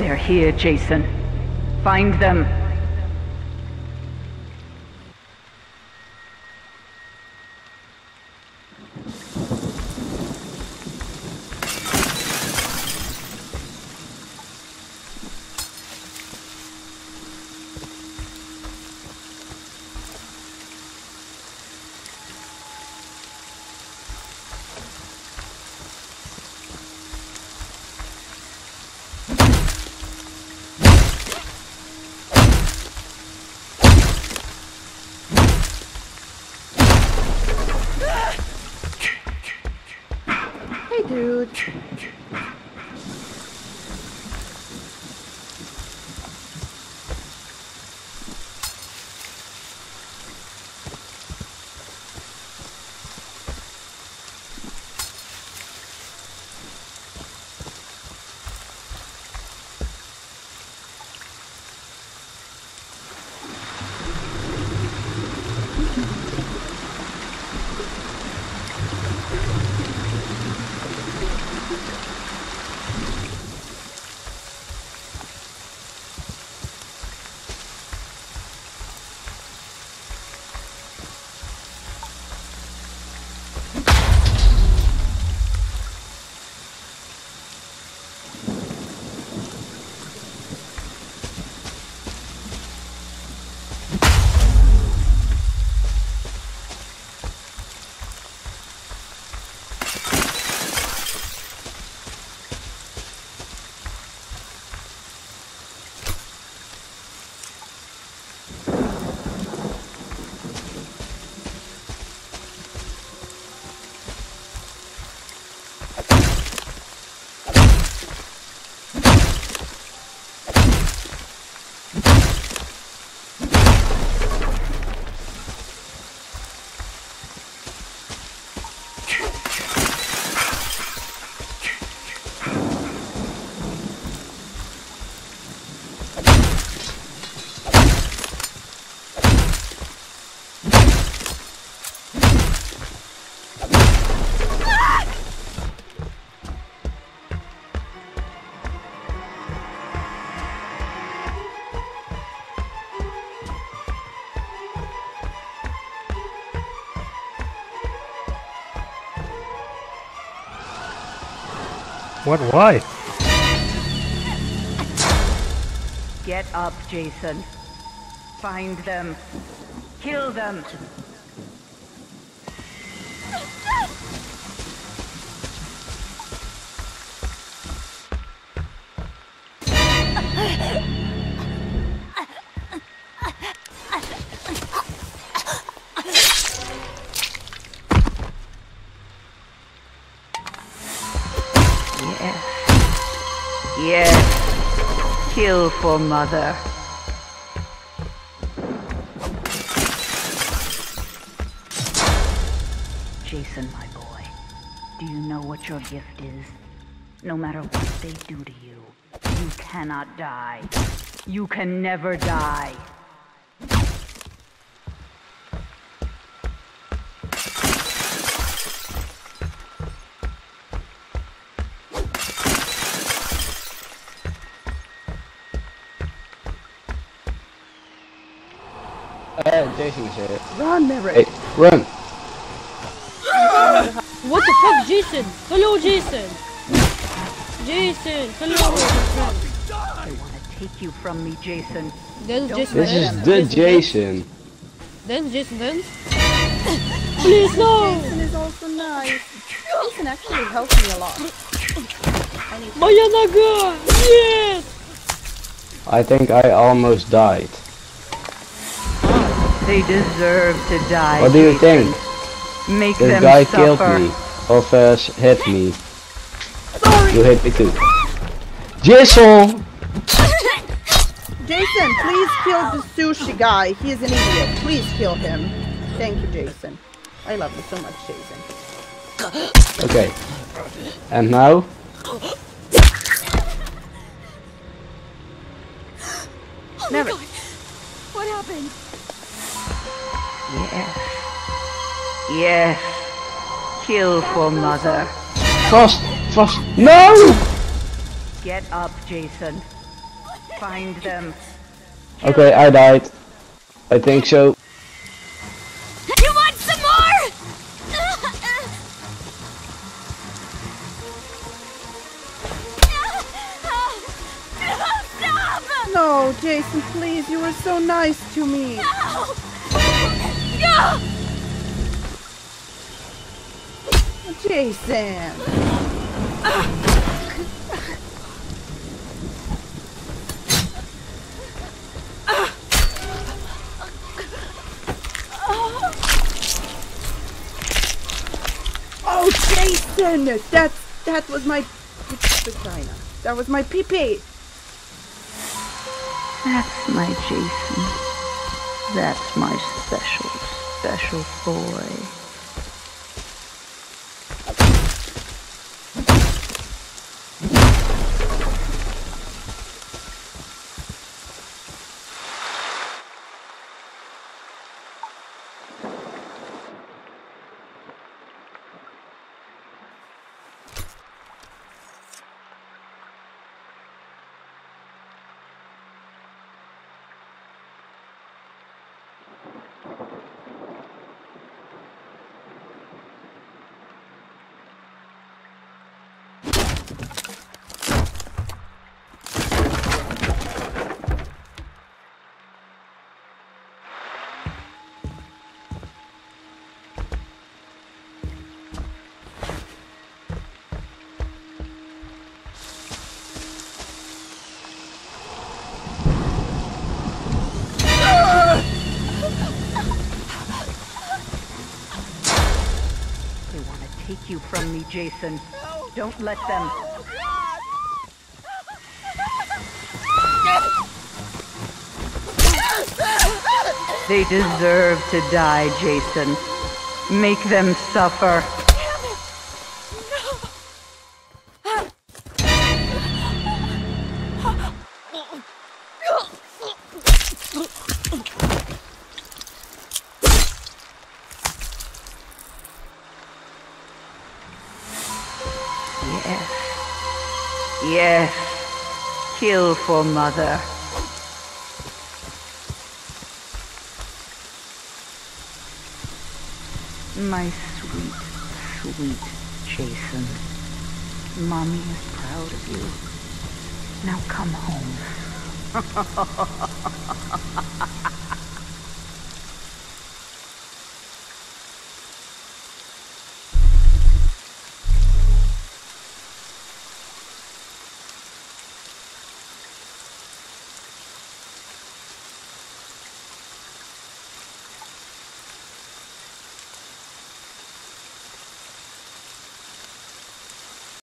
They're here, Jason. Find them. Hey, dude. What? Why? Get up, Jason. Find them. Kill them. Yes. Kill for Mother. Jason, my boy, do you know what your gift is? No matter what they do to you, you cannot die. You can never die. Jason is here. Run, Merrick. Hey, run! What the fuck, Jason? Hello, Jason. Jason, hello. I want to take you from me, Jason. Then Jason. This is the Jason. Then Jason. Please no. Jason is also nice. Jason actually helped me a lot. Mayanaga! Yes! I think I almost died. They deserve to die. What do you Jason. think? Make This them guy suffer. killed me. Or first hit me. Sorry. You hit me too. Jason! Jason, please kill the sushi guy. He is an idiot. Please kill him. Thank you, Jason. I love you so much, Jason. Okay. And now? Never. What happened? Yes. Yes. Kill for Mother. Frost! Frost! No! Get up, Jason. Find them. Okay, I died. I think so. You want some more? Stop! No, Jason, please. You were so nice to me. No! Jason. Oh, Jason! That was my vagina. That was my pee-pee. That's my Jason. That's my special, special boy. Take you from me, Jason. Don't let them. They deserve to die, Jason. Make them suffer. Yes, kill for Mother. My sweet, sweet Jason. Mommy is proud of you. Now come home.